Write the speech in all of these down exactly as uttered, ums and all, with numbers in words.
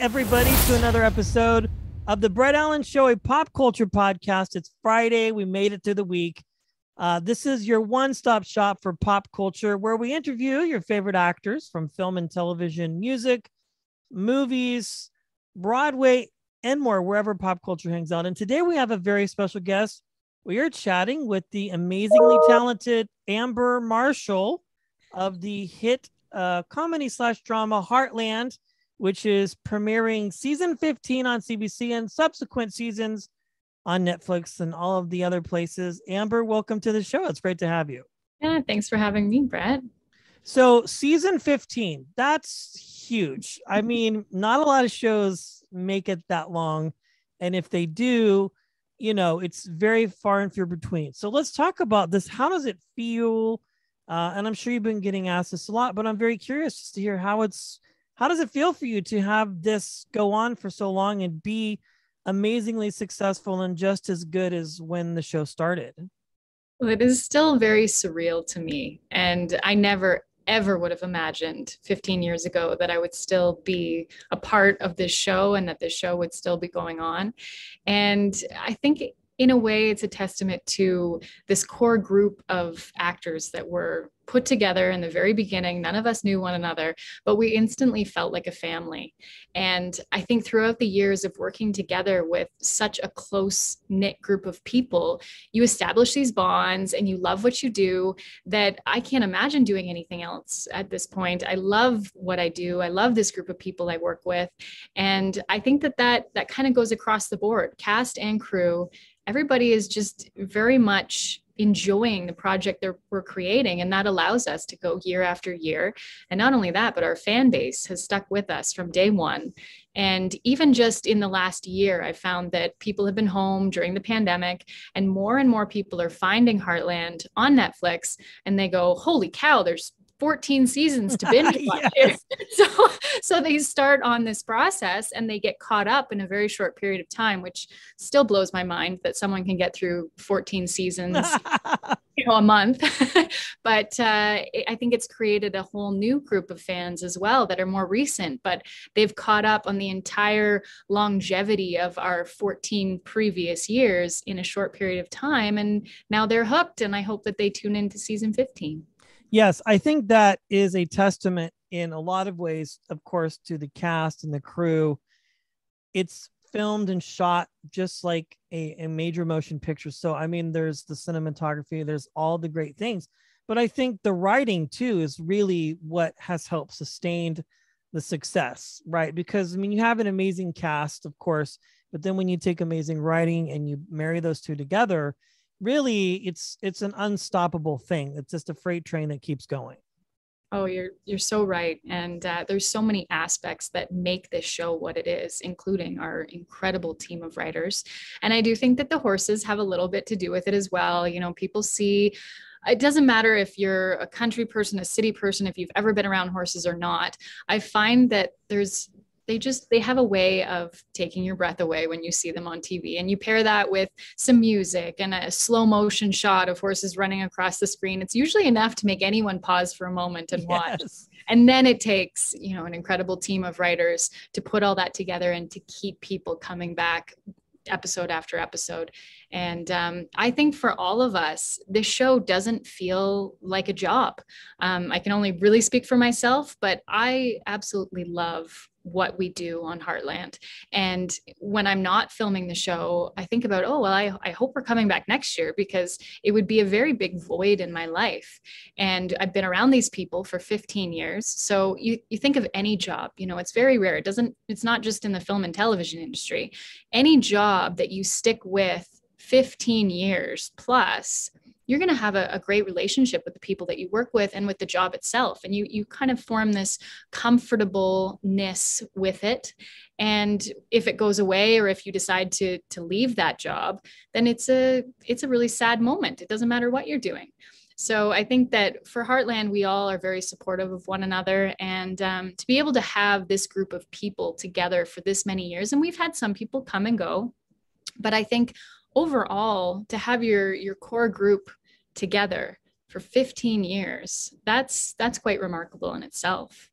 everybody, to another episode of the Brett Allan Show, a pop culture podcast. It's Friday. We made it through the week. Uh, this is your one-stop shop for pop culture, where we interview your favorite actors from film and television, music, movies, Broadway, and more, wherever pop culture hangs out. And today we have a very special guest. We are chatting with the amazingly talented Amber Marshall of the hit uh, comedy slash drama Heartland, which is premiering season fifteen on C B C and subsequent seasons on Netflix and all of the other places. Amber, welcome to the show. It's great to have you. Yeah, thanks for having me, Brett. So season fifteen, that's huge. I mean, not a lot of shows make it that long. And if they do, you know, it's very far and few between. So let's talk about this. How does it feel? Uh, and I'm sure you've been getting asked this a lot, but I'm very curious just to hear how it's, how does it feel for you to have this go on for so long and be amazingly successful and just as good as when the show started? Well, it is still very surreal to me. And I never, ever would have imagined fifteen years ago that I would still be a part of this show and that this show would still be going on. And I think in a way, it's a testament to this core group of actors that were put together in the very beginning. None of us knew one another, but we instantly felt like a family. And I think throughout the years of working together with such a close-knit group of people, you establish these bonds and you love what you do that I can't imagine doing anything else at this point. I love what I do. I love this group of people I work with. And I think that that, that kind of goes across the board, cast and crew. Everybody is just very much enjoying the project that we're creating, and that allows us to go year after year. And not only that, but our fan base has stuck with us from day one. And even just in the last year, I found that people have been home during the pandemic, and more and more people are finding Heartland on Netflix, and they go, holy cow, there's fourteen seasons to binge watch. Yes. So, so they start on this process and they get caught up in a very short period of time, which still blows my mind that someone can get through fourteen seasons, you know, a month. But uh, I think it's created a whole new group of fans as well that are more recent, but they've caught up on the entire longevity of our fourteen previous years in a short period of time. And now they're hooked, and I hope that they tune into season fifteen. Yes, I think that is a testament in a lot of ways, of course, to the cast and the crew. It's filmed and shot just like a, a major motion picture. So, I mean, there's the cinematography, there's all the great things. But I think the writing, too, is really what has helped sustain the success, right? Because, I mean, you have an amazing cast, of course, but then when you take amazing writing and you marry those two together, really, it's it's an unstoppable thing. It's just a freight train that keeps going. Oh, you're you're so right. And uh, there's so many aspects that make this show what it is, including our incredible team of writers. And I do think that the horses have a little bit to do with it as well. You know, people see, it doesn't matter if you're a country person, a city person, if you've ever been around horses or not. I find that there's They just, they have a way of taking your breath away when you see them on T V. And you pair that with some music and a slow motion shot of horses running across the screen. It's usually enough to make anyone pause for a moment and watch. Yes. And then it takes, you know, an incredible team of writers to put all that together and to keep people coming back episode after episode. And um, I think for all of us, this show doesn't feel like a job. Um, I can only really speak for myself, but I absolutely love what we do on Heartland. And when I'm not filming the show, I think about, oh, well, I, I hope we're coming back next year, because it would be a very big void in my life. And I've been around these people for fifteen years. So you, you think of any job, you know, it's very rare. It doesn't, it's not just in the film and television industry. Any job that you stick with fifteen years plus, you're going to have a, a great relationship with the people that you work with and with the job itself. And you, you kind of form this comfortableness with it. And if it goes away, or if you decide to, to leave that job, then it's a, it's a really sad moment. It doesn't matter what you're doing. So I think that for Heartland, we all are very supportive of one another, and um, to be able to have this group of people together for this many years, and we've had some people come and go, but I think overall, to have your your core group together for fifteen years, that's that's quite remarkable in itself.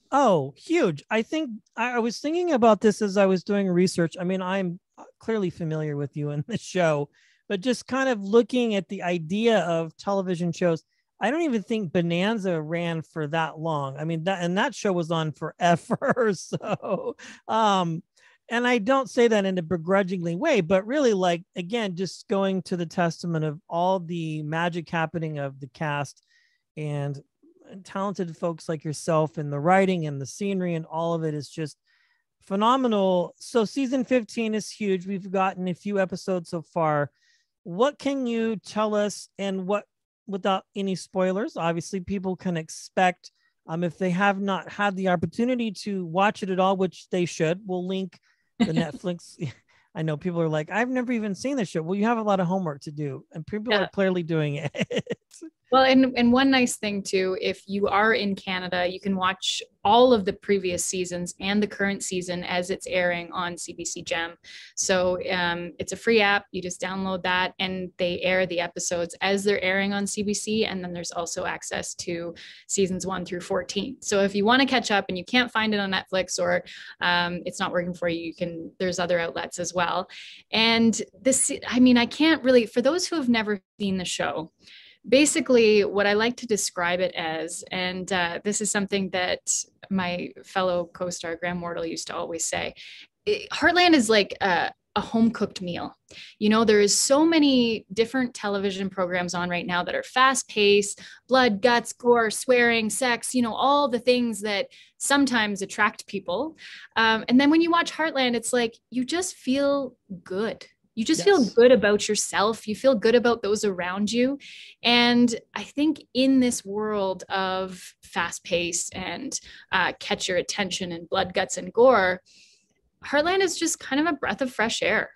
Oh, huge. I think I, I was thinking about this as I was doing research. I mean, I'm clearly familiar with you in the show, but just kind of looking at the idea of television shows, I don't even think Bonanza ran for that long. I mean, that and that show was on forever. So, um, and I don't say that in a begrudgingly way, but really, like, again, just going to the testament of all the magic happening of the cast and talented folks like yourself, and the writing and the scenery and all of it is just phenomenal. So season fifteen is huge. We've gotten a few episodes so far. What can you tell us, and what, without any spoilers, obviously people can expect um, if they have not had the opportunity to watch it at all, which they should. We'll link the Netflix. I know people are like, I've never even seen this show. Well, you have a lot of homework to do, and people yeah. are clearly doing it. Well, and, and one nice thing too, if you are in Canada, you can watch all of the previous seasons and the current season as it's airing on C B C Gem. So um, it's a free app. You just download that and they air the episodes as they're airing on C B C. And then there's also access to seasons one through fourteen. So if you want to catch up and you can't find it on Netflix, or um, it's not working for you, you can, there's other outlets as well. And this, I mean, I can't really, for those who have never seen the show, basically what I like to describe it as, and uh, this is something that my fellow co-star Graham Wardle used to always say, it, Heartland is like a, a home-cooked meal. You know, there is so many different television programs on right now that are fast-paced, blood, guts, gore, swearing, sex, you know, all the things that sometimes attract people. Um, and then when you watch Heartland, it's like, you just feel good. You just yes. feel good about yourself. You feel good about those around you. And I think in this world of fast pace and uh, catch your attention and blood, guts, and gore, Heartland is just kind of a breath of fresh air.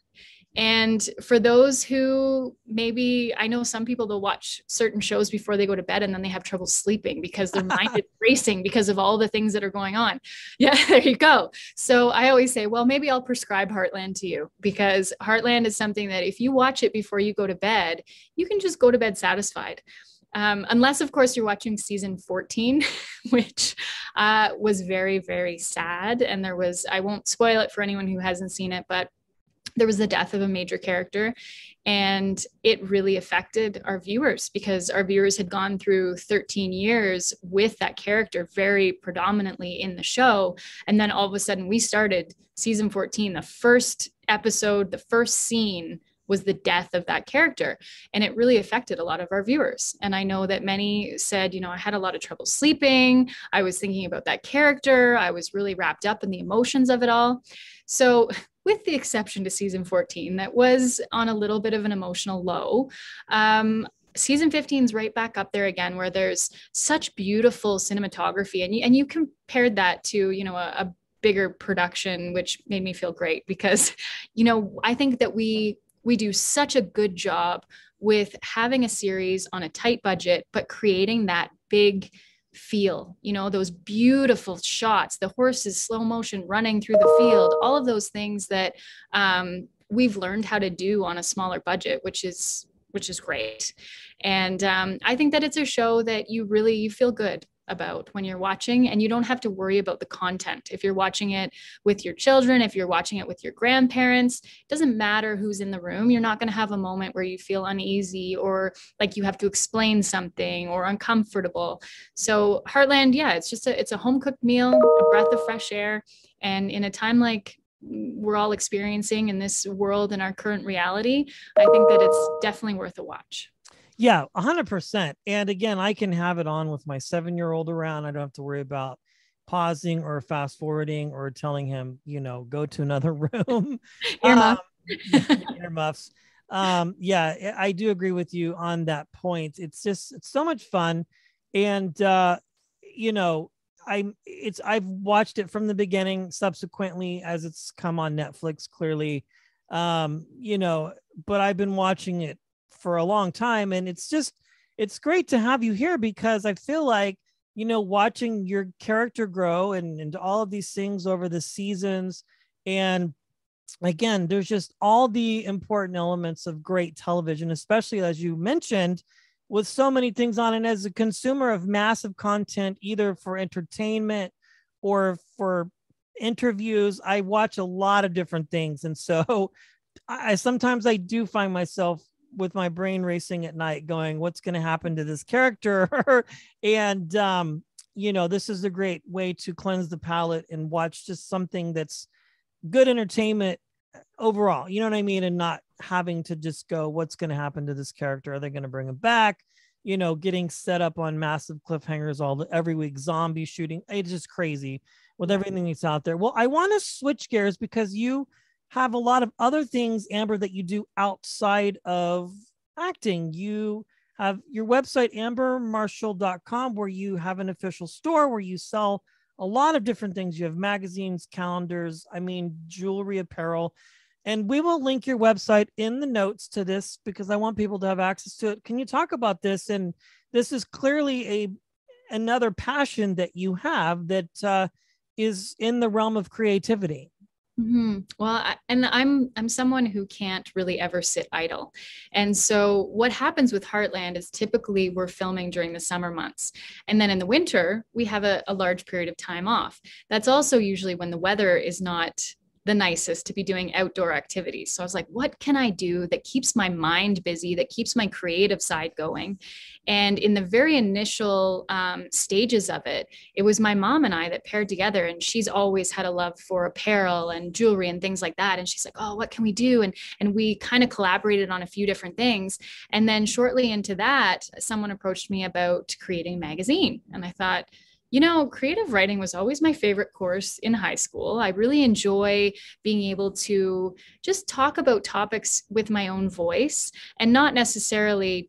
And for those who maybe, I know some people, they'll watch certain shows before they go to bed and then they have trouble sleeping because their mind is racing because of all the things that are going on. Yeah, there you go. So I always say, well, maybe I'll prescribe Heartland to you, because Heartland is something that if you watch it before you go to bed, you can just go to bed satisfied. Um, unless, of course, you're watching season fourteen, which uh, was very, very sad. And there was, I won't spoil it for anyone who hasn't seen it, but there was the death of a major character, and it really affected our viewers because our viewers had gone through thirteen years with that character very predominantly in the show. And then all of a sudden we started season fourteen, the first episode, the first scene was the death of that character. And it really affected a lot of our viewers. And I know that many said, you know, I had a lot of trouble sleeping. I was thinking about that character. I was really wrapped up in the emotions of it all. So with the exception to season fourteen, that was on a little bit of an emotional low. Um, season fifteen is right back up there again, where there's such beautiful cinematography. And you, and you compared that to, you know, a, a bigger production, which made me feel great because, you know, I think that we, we do such a good job with having a series on a tight budget, but creating that big feel, you know, those beautiful shots, the horses slow motion running through the field, all of those things that um, we've learned how to do on a smaller budget, which is which is great. And um, I think that it's a show that you really you feel good about when you're watching, and you don't have to worry about the content. If you're watching it with your children, if you're watching it with your grandparents, it doesn't matter who's in the room. You're not going to have a moment where you feel uneasy or like you have to explain something or uncomfortable. So Heartland, yeah, it's just a, it's a home cooked meal, a breath of fresh air. And in a time like we're all experiencing in this world, in our current reality, I think that it's definitely worth a watch. Yeah, a hundred percent. And again, I can have it on with my seven-year-old around. I don't have to worry about pausing or fast forwarding or telling him, you know, go to another room. Earmuff. um, earmuffs. Um, yeah, I do agree with you on that point. It's just, it's so much fun. And, uh, you know, I it's, I've watched it from the beginning subsequently as it's come on Netflix, clearly, um, you know, but I've been watching it for a long time. And it's just, it's great to have you here because I feel like, you know, watching your character grow and, and all of these things over the seasons. And again, there's just all the important elements of great television, especially as you mentioned, with so many things on. And as a consumer of massive content, either for entertainment or for interviews. I watch a lot of different things. And so I sometimes I do find myself with my brain racing at night going, what's going to happen to this character? and, um, you know, this is a great way to cleanse the palate and watch just something that's good entertainment overall. You know what I mean? And not having to just go, what's going to happen to this character? Are they going to bring him back? You know, getting set up on massive cliffhangers all the, every week, zombie shooting. It's just crazy with everything that's out there. Well, I want to switch gears because you have a lot of other things, Amber, that you do outside of acting. You have your website, amber marshall dot com, where you have an official store where you sell a lot of different things. You have magazines, calendars, I mean, jewelry, apparel. And we will link your website in the notes to this because I want people to have access to it. Can you talk about this? And this is clearly a another passion that you have that uh, is in the realm of creativity. Mm-hmm. Well, I, and I'm I'm someone who can't really ever sit idle. And so what happens with Heartland is typically we're filming during the summer months. And then in the winter, we have a, a large period of time off. That's also usually when the weather is not the nicest to be doing outdoor activities. So I was like, what can I do that keeps my mind busy, that keeps my creative side going? And in the very initial um, stages of it, it was my mom and I that paired together, and she's always had a love for apparel and jewelry and things like that. And she's like, oh, what can we do? And, and we kind of collaborated on a few different things. And then shortly into that, someone approached me about creating a magazine. And I thought, you know, creative writing was always my favorite course in high school. I really enjoy being able to just talk about topics with my own voice and not necessarily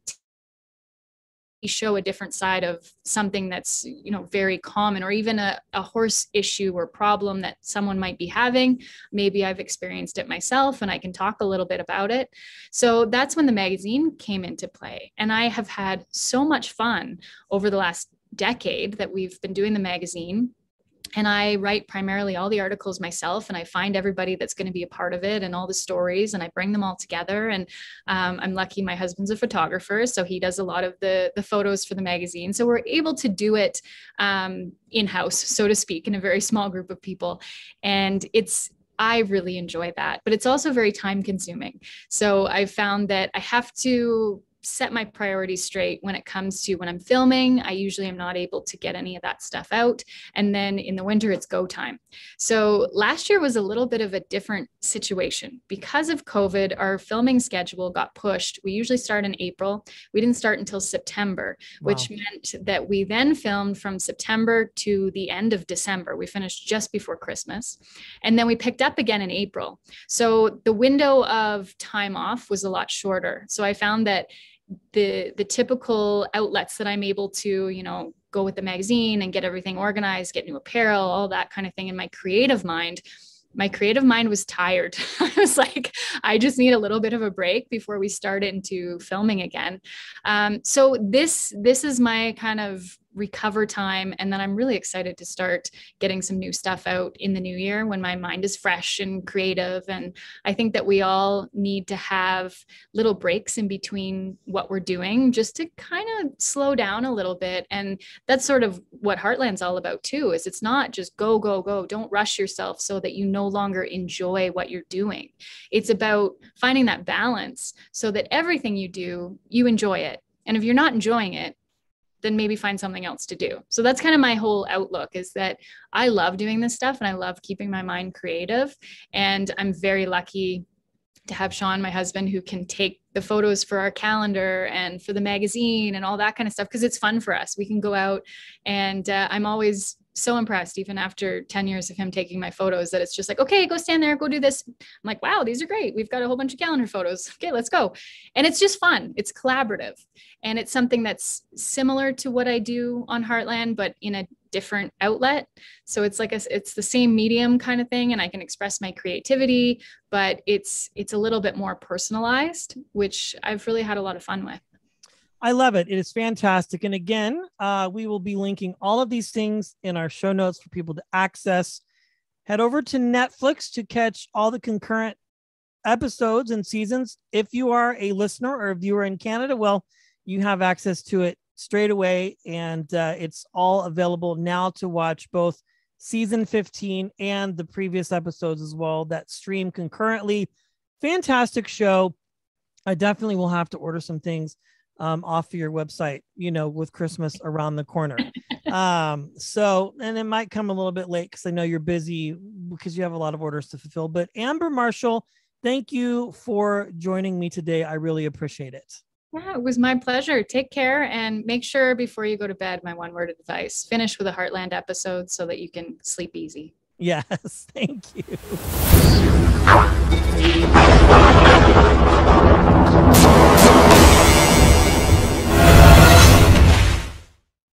show a different side of something that's, you know, very common, or even a, a horse issue or problem that someone might be having. Maybe I've experienced it myself and I can talk a little bit about it. So that's when the magazine came into play. And I have had so much fun over the last decade that we've been doing the magazine. And I write primarily all the articles myself, and I find everybody that's going to be a part of it and all the stories, and I bring them all together. And um, I'm lucky my husband's a photographer, so he does a lot of the, the photos for the magazine. So we're able to do it um, in-house, so to speak, in a very small group of people. And it's I really enjoy that, but it's also very time consuming. So I found that I have to set my priorities straight when it comes to when I'm filming. I usually am not able to get any of that stuff out. And then in the winter, it's go time. So last year was a little bit of a different situation. Because of COVID, our filming schedule got pushed. We usually start in April. We didn't start until September, wow. which meant that we then filmed from September to the end of December. We finished just before Christmas. And then we picked up again in April. So the window of time off was a lot shorter. So I found that the the typical outlets that I'm able to, you know, go with the magazine and get everything organized, get new apparel, all that kind of thing in my creative mind, my creative mind was tired. I was like, I just need a little bit of a break before we start into filming again. Um, so this this is my kind of recover time. And then I'm really excited to start getting some new stuff out in the new year when my mind is fresh and creative. And I think that we all need to have little breaks in between what we're doing just to kind of slow down a little bit. And that's sort of what Heartland's all about too, is it's not just go, go, go. Don't rush yourself so that you no longer enjoy what you're doing. It's about finding that balance so that everything you do, you enjoy it. And if you're not enjoying it, then maybe find something else to do. So that's kind of my whole outlook, is that I love doing this stuff and I love keeping my mind creative. And I'm very lucky to have Sean, my husband, who can take the photos for our calendar and for the magazine and all that kind of stuff, because it's fun for us. We can go out, and uh, I'm always so impressed, even after ten years of him taking my photos, that it's just like, okay, go stand there, go do this. I'm like, wow, these are great. We've got a whole bunch of calendar photos. Okay, let's go. And it's just fun. It's collaborative. And it's something that's similar to what I do on Heartland, but in a different outlet. So it's like a, it's the same medium kind of thing, and I can express my creativity, but it's it's a little bit more personalized, which I've really had a lot of fun with. I love it. It is fantastic. And again, uh, we will be linking all of these things in our show notes for people to access. Head over to Netflix to catch all the concurrent episodes and seasons. If you are a listener or a viewer in Canada, well, you have access to it straight away. And uh, it's all available now to watch, both season fifteen and the previous episodes as well that stream concurrently. Fantastic show. I definitely will have to order some things um, off of your website, you know, with Christmas around the corner. um, so, and it might come a little bit late because I know you're busy because you have a lot of orders to fulfill. But Amber Marshall, thank you for joining me today. I really appreciate it. Yeah, it was my pleasure. Take care and make sure before you go to bed, my one word advice, finish with a Heartland episode so that you can sleep easy. Yes, thank you.